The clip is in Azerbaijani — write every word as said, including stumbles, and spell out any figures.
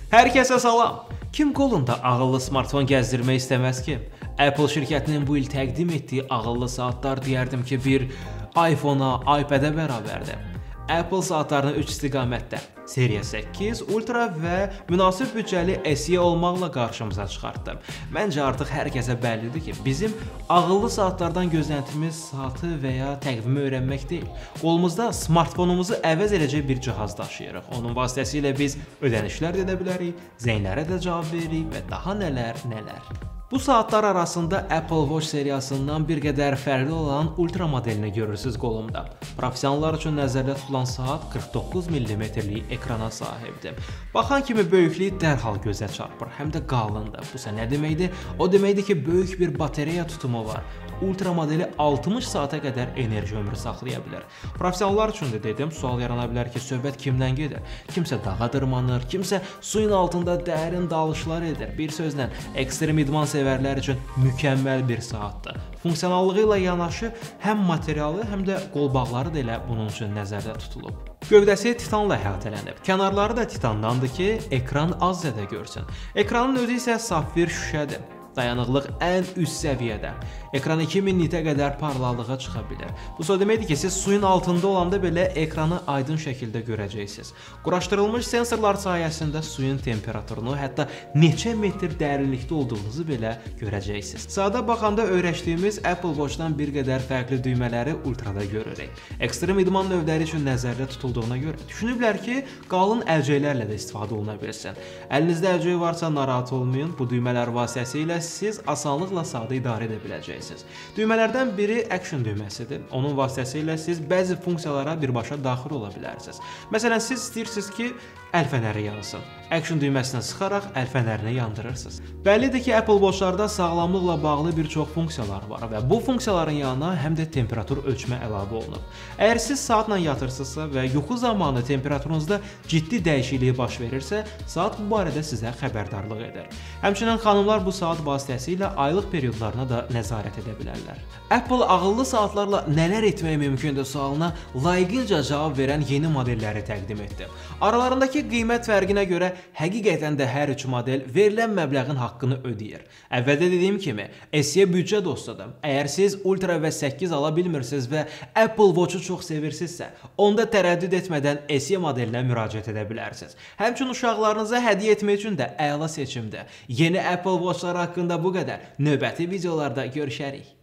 Hər kəsə salam. Kim qolunda ağıllı smartfon gəzdirmək istəməz ki? Apple şirkətinin bu il təqdim etdiyi ağıllı saatlar deyərdim ki, bir iPhone-a, iPad-ə bərabərdir. Apple saatlarını üç istiqamətdə Series səkkiz, Ultra və münasib büdcəli S E olmaqla qarşımıza çıxartdı. Məncə artıq hər kəsə bəllidir ki, bizim ağıllı saatlardan gözləntimiz saatı və ya təqvimi öyrənmək deyil. Qolumuzda smartfonumuzu əvəz edəcək bir cihaz daşıyırıq. Onun vasitəsilə biz ödənişlər edə bilərik, zənglərə də cavab veririk və daha nələr, nələr. Bu saatlar arasında Apple Watch seriyasından bir qədər fərqli olan Ultra modelini görürsüz qolumda. Professionallar üçün nəzərdə tutulan saat qırx doqquz millimetrlik ekrana sahibdir. Baxan kimi böyüklüyü dərhal gözə çarpır, həm də qalındır. Bu isə nə deməkdir? O deməkdir ki, böyük bir batareya tutumu var. Ultra modeli altmış saata qədər enerji ömrü saxlaya bilər. Professionallar üçün də dedim, sual yarana bilər ki, söhbət kimdən gedir? Kimsə dağa dırmanır, kimsə suyun altında dərin dalışlar edir. Bir sözlə, ekstrem idman sevərlər üçün mükəmməl bir saatdır. Funksionallığı ilə yanaşı həm materialı, həm də qolbağları da elə bunun üçün nəzərdə tutulub. Gövdəsi titanla əhatələnib. Kənarları da titandandır ki, ekran az zədə görsün. Ekranın özü isə safir şüşədir. Dayanıqlıq ən üst səviyyədə. Ekran iki min nitə qədər parlaqlığa çıxa bilər. Bu o deməkdir ki, siz suyun altında olanda belə ekranı aydın şəkildə görəcəksiniz. Quraşdırılmış sensorlar sayəsində suyun temperaturunu, hətta neçə metr dərinlikdə olduğunuzu belə görəcəksiniz. Saata baxanda öyrəşdiyimiz Apple Watch-dan bir qədər fərqli düymələri Ultra'da görürük. Ekstrem idman növləri üçün nəzərdə tutulduğuna görə düşünüblər ki, qalın əlcəklərlə də istifadə oluna bilsin. Əlinizdə əlcək varsa narahat olmayın, bu düymələr vasitəsilə siz asanlıqla saatı idarə edə biləcəksiniz. Düymələrdən biri Action düyməsidir. Onun vasitəsilə siz bəzi funksiyalara birbaşa daxil ola bilərsiniz. Məsələn, siz istəyirsiniz ki, əl fənəri yansın. Action düyməsinə sıxaraq əl fənərini yandırırsınız. Bəllidir ki, Apple Watch-larda sağlamlıqla bağlı bir çox funksiyalar var və bu funksiyaların yanına həm də temperatur ölçmə əlavə olunub. Əgər siz saatla yatırsınızsa və yuxu zamanı temperaturunuzda ciddi dəyişiklik baş verirsə, saat bu barədə sizə xəbərdarlıq edir. Həmçinin xanımlar bu saat vasitəsilə aylıq periodlarına da nəzarət edə bilərlər. Apple ağıllı saatlarla nələr etmək mümkündür sualına layiqincə cavab verən yeni modelləri təqdim etdi. Aralarındakı qiymət fərqinə görə həqiqətən də hər üç model verilən məbləğin haqqını ödəyir. Əvvəldə dediyim kimi, S E büdcə dostudur. Əgər siz Ultra və səkkiz ala bilmirsiniz və Apple Watch-u çox sevirsinizsə, onda tərəddüd etmədən S E modelinə müraciət edə bilərsiniz. Həmçinin uşaqlarınıza hədiyyə etmək üçün də əla seçimdir. Yeni Apple Watch-lar haqqında bu qədər. Növbəti videolarda görüşərik.